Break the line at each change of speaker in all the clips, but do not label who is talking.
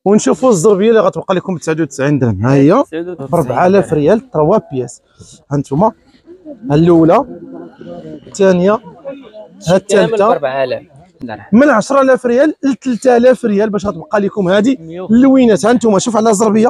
ونشوفوا الزربيه اللي غتبقى لكم ب 99 درهم. ها هي ب 4000 ريال 3 بياس. ها انتم الاولى، الثانيه، ها الثالثه
4000 درهم،
من 10000 ريال ل 3000 ريال باش غتبقى لكم هذه اللوينات. ها انتم شوف على الزربيه.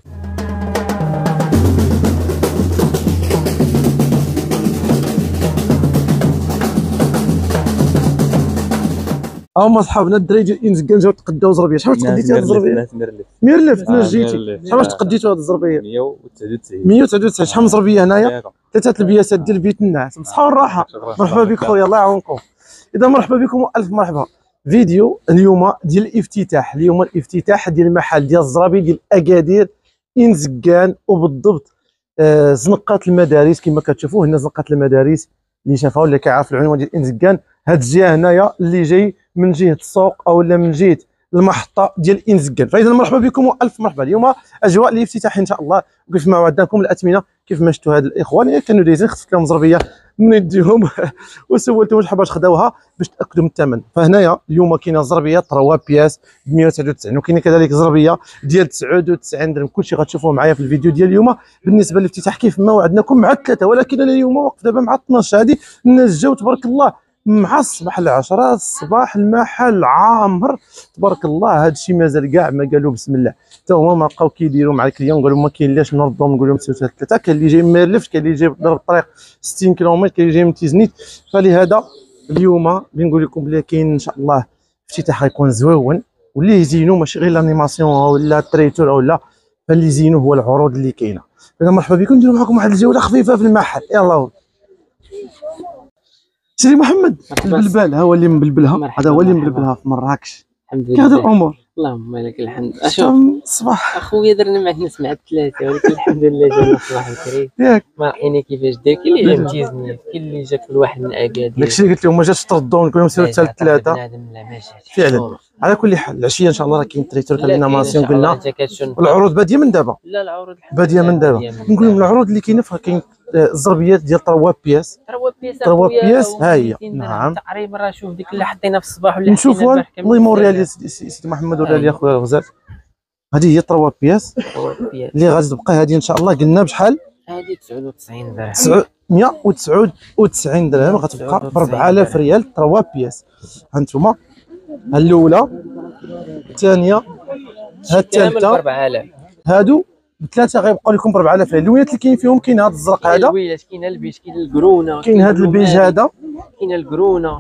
هما صحابنا الدراري ديال انزكان جاو تقداو زربيه. شحال تقديتي هذه الزربيه؟ ميرلف. فاش جيتي شحال تقديتوا هذه الزربيه؟ 199. شحال من زربيه هنايا؟ ثلاثه البياسات ديال بيت النعاس. بالصحه والراحه. مرحبا بك خويا، الله يعاونكم. اذا مرحبا بكم والف مرحبا. فيديو اليوم ديال الافتتاح، اليوم الافتتاح ديال المحل ديال الزرابي ديال اكادير انزكان، وبالضبط زنقه المدارس. كما كتشوفوا هنا زنقه المدارس، اللي شافها ولا كيعرف العنوان ديال انزكان. هاد الجهه هنايا اللي جاي من جهه السوق او لا من جهه المحطه ديال انزكان. فاذا مرحبا بكم والف مرحبا. اليوم اجواء الافتتاح ان شاء الله، وكيف ما وعدناكم الاثمنه كيف ما شفتوا هاد الاخوان كانوا دايزين خفت لهم زربيه من يديهم وسولتهم شحال باش خداوها باش تاكدوا من الثمن. فهنايا اليوم كاينه زربيه 3 بياس ب 199، وكاينه كذلك زربيه ديال 99 درهم. كلشي غتشوفوه معايا في الفيديو ديال اليوم. بالنسبه للافتتاح كيف ما وعدناكم مع الثلاثه، ولكن انا اليوم واقف دابا مع 12. هذه الناس جاو تبارك الله مع الصباح العشرة الصباح، المحل عامر تبارك الله. هذا الشيء مازال كاع ما قالوا بسم الله. حتى هما ما بقاو كيديروا مع الكليون، قالوا ما كاين لاش نردهم نقول لهم سيروا ثلاثه. كاين اللي جاي من ميرلفت، كاين اللي جاي ضرب الطريق 60 كيلومتر، كاين اللي جاي من تيزنيت. فلهذا اليوم بنقول لكم بلي كاين ان شاء الله افتتاح غيكون زويون، واللي يزينوا ماشي غير لانيماسيون ولا التريتور او لا، فاللي يزينوا هو العروض اللي كاينه. اذا مرحبا بكم، نديروا معكم واحد الجوله خفيفه في المحل. يلاه سيدي محمد البلبال، ها هو اللي مبلبلها، هذا هو اللي مبلبلها في مراكش.
الحمد لله.
كيف الامور؟
اللهم لك الحمد.
اشوف الصباح
اخويا درنا معك ناس مع الثلاثه، ولكن الحمد لله جانا الصباح الكريم.
ياك
ما راينا كيفاش داير. كاين اللي جا من تيزنيت، كاين اللي جا كل واحد من اكادير.
داكشي اللي قلت لهم ما جاتش تردوا نقول لهم سيروا حتى الثلاثه.
لا ماشي
فعلا. على كل حال العشيه ان شاء الله راه كاين تريتور كالانيماسيون قلنا،
والعروض
العروض باديه من دابا.
لا العروض
باديه من دابا. نقول لهم العروض اللي كاينه كاين الزربيات ديال 3 بياس. 3 بياس ها هي. نعم
تقريبا راه شوف ديك اللي حطينا في الصباح ولا
نشوفوا. الله يموريها لي سيدي محمد ولا لي اخويا الغزال. هذه هي 3 بياس اللي غادي تبقى. هذه ان شاء الله قلنا بشحال؟
هذه 99 درهم.
999 درهم غتبقى ب 4000 ريال 3 بياس. ها انتم الاولى، الثانيه، ها الثالثه
4000.
هادو بثلاثه غيبقاو لكم ب 4000 ريال. اللوينات اللي كاين فيهم كاين هذا الزرق هذا،
كاين البيج، كاين الكرونه،
كاين هذا البيج هذا،
كاين الكرونه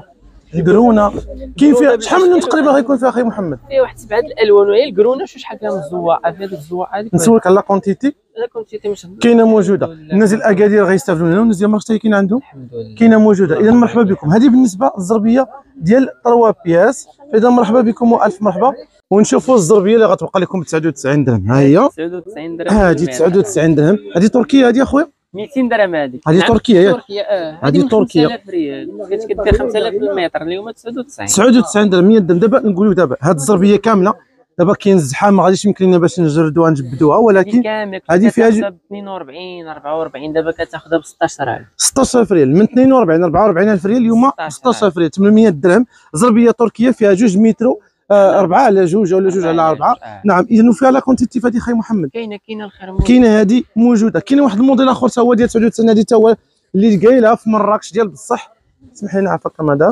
كاين فيها شحال من لون تقريبا غيكون فيها اخي محمد؟
فيها واحد 7 الالوان. وهي الكرونه شحال فيها من الزواعه. في هذيك الزواعه هذيك
نسولك على لا كونتيتي.
لا كونتيتي مش
كاينه موجوده. الناس ديال اكادير غيستافدوا منها، والناس ديال مراكش كاين عندهم
الحمد لله
كاينه موجوده. اذا مرحبا بكم. هذه بالنسبه للزربيه ديال 3 بياس. اذا مرحبا بكم والف مرحبا. ونشوفوا الزربيه اللي غتبقى لكم ب 99 درهم. ها هي
99 درهم.
هذه 99 درهم. هذه تركيه هذه اخويا؟
200 درهم. هذه
تركيه ياك؟
هذه تركيه. 5000 ريال كانت كدير 5000 المتر، اليوم
99 درهم 100 درهم. دابا نقولوا دابا هذه الزربيه كامله دابا كاين الزحام ما غاديش يمكن لنا باش نجردوها نجبدوها، ولكن
هذه فيها 42 44 دابا كتاخذها ب 16000.
16000 ريال من 42 44000 ريال اليوم 16000 ريال 800 درهم. زربيه تركيه فيها 2 متر 4 على 2 ولا 2 على 4. نعم. اذا فيها لا كونتيتي فهادي خاي محمد
كاينه الخير
كاينه هذه موجوده. كاين واحد الموديل اخر حتى هو ديال 99 هذه حتى هو اللي قايلها في مراكش ديال بصح. اسمح لي نعافاك مدام.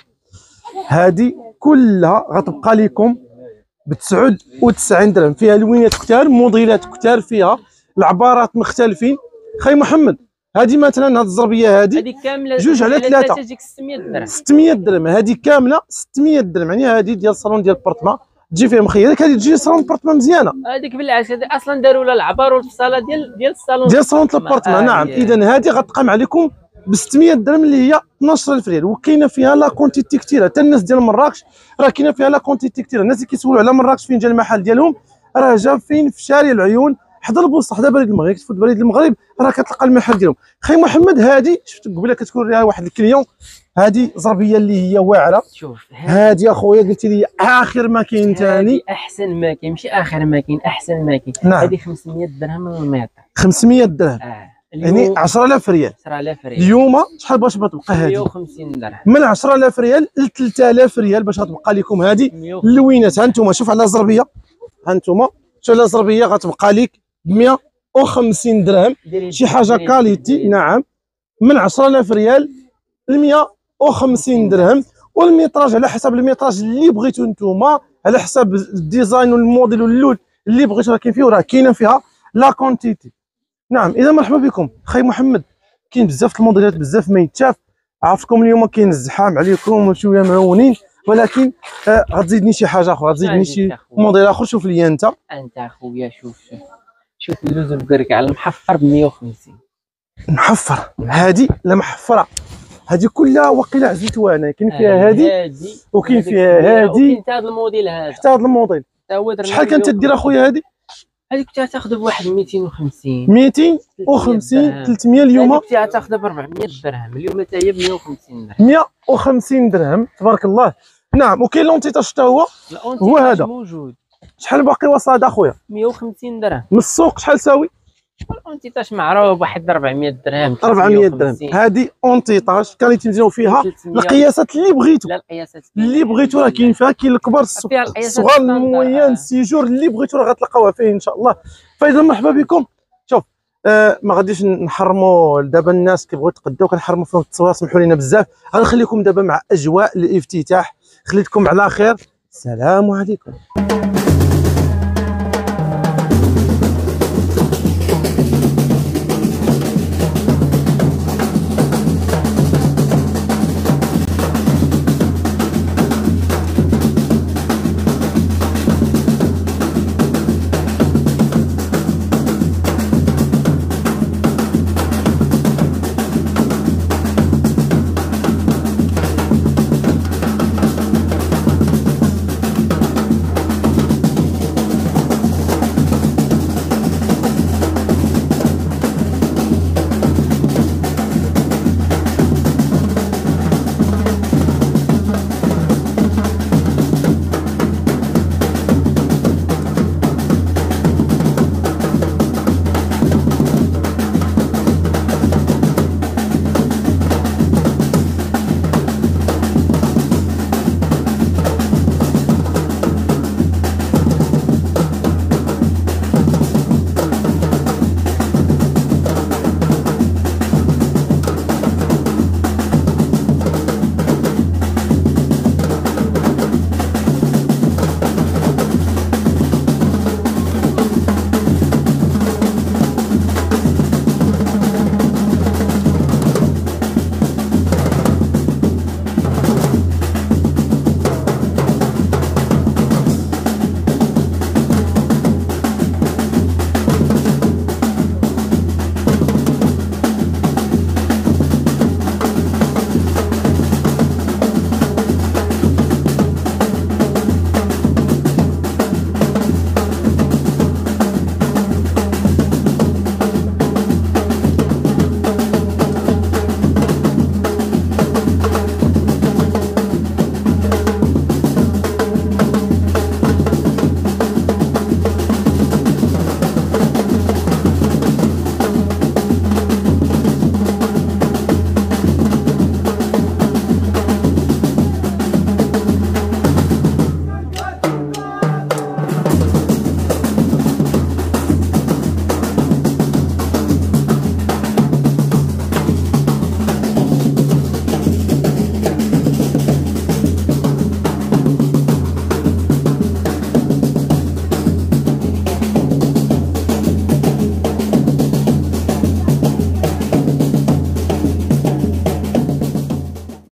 هذه كلها غتبقى لكم ب 99 درهم. فيها لوينات كثار، موديلات كثار، فيها العبارات مختلفين. خاي محمد هذه مثلا هذه الزربيه هذه
كامله
2 على 3
تجيك 600 درهم.
600 درهم هذه كامله 600 درهم. يعني هذه ديال الصالون ديال البارتما تجي فيها مخيرك. هذه تجي صالون البارتما مزيانه.
هذيك بالعكس هذه اصلا داروا لها العبار والفصاله ديال الصالون
ديال صالون البارتما. نعم. اذا هذه غتقام عليكم ب 600 درهم اللي هي 12000 ريال. وكاينه فيها لا كونتيتي كثيره. حتى الناس ديال مراكش راه كاينه فيها لا كونتيتي كثيره. الناس اللي كيسولوا على مراكش فين جا المحل ديالهم، راه جا فين؟ في شارع العيون حدا البوسطه، حدا بريد المغرب. كتفوت بريد المغرب راه كتلقى المحل ديالهم. خاي محمد هذه شفت قبيله كتكون لها واحد الكليون، هذه زربيه اللي هي واعره.
شوف
هذه اخويا قلت لي اخر ما كاين ثاني،
احسن ما كاين، ماشي اخر ما كاين، احسن ما كاين.
نعم.
هذه 500 درهم المتر.
500 درهم يعني 10000 ريال.
10000 ريال
اليوم شحال باش تبقى هذه؟
150 درهم.
من 10000 ريال ل 3000 ريال باش غتبقى لكم هذه اللوينات. ها انتم شوف على الزربيه. ها انتم شوف الزربيه غتبقى لك ب 150 درهم، شي حاجه كاليتي. نعم، من 10000 ريال ل 150 درهم. والميتراج على حسب الميتراج اللي بغيتو نتوما، على حسب الديزاين والموديل واللون اللي بغيتو، راه كاين فيه وراه كاينه فيها لا كونتيتي. نعم، اذا مرحبا بكم خي محمد. كاين بزاف الموديلات، بزاف ما يتشاف. عرفتكم اليوم كاين الزحام عليكم وشويه معونين، ولكن غتزيدني شي حاجه اخرى، غتزيدني شي موديل اخر. شوف لي انت
اخويا، شوف اللوز الكركع المحفر ب 150.
محفر؟ هادي لا محفره، هادي كلها وقيله عزلتوها انا. كاين فيها هادي وكاين فيها هادي،
حتى هذا الموديل هذا،
حتى هذا الموديل. شحال كانت تدير اخويا هادي؟
هذيك كنت تاخذ بواحد 250
300 اليوم.
كنت تاخذ ب 400 درهم، اليوم حتى هي ب 150 درهم.
150 درهم تبارك الله. نعم، وكاين لونتيتاج حتى هو هذا
موجود.
شحال باقي وصل هذا اخويا؟
150 درهم.
من السوق شحال ساوي؟
اونتيتاج معروف واحد 400 درهم.
400 درهم. هذه اونتيتاج كاليتي مزيان، فيها القياسات اللي بغيتو.
لا، القياسات
اللي بغيتو راه كاين فيها، كاين الكبار الصغار الموين السيجور اللي بغيتو راه غتلقاوها فيه ان شاء الله. فاذا مرحبا بكم. شوف ما غاديش نحرموا دابا، الناس كيبغيو يتقداو كنحرموا فيهم التصوير، سمحوا لينا بزاف. غنخليكم دابا مع اجواء الافتتاح. خليتكم على خير، السلام عليكم.